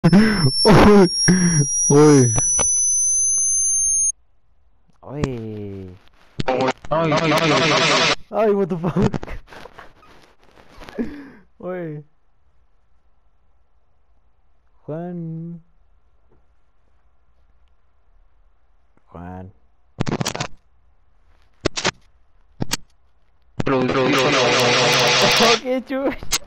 Uy, uy. Oye. Ay, ay, ay, ay. Ay, what the fuck. Oye. Juan. Juan. Lo hizo la Oh, qué chulo.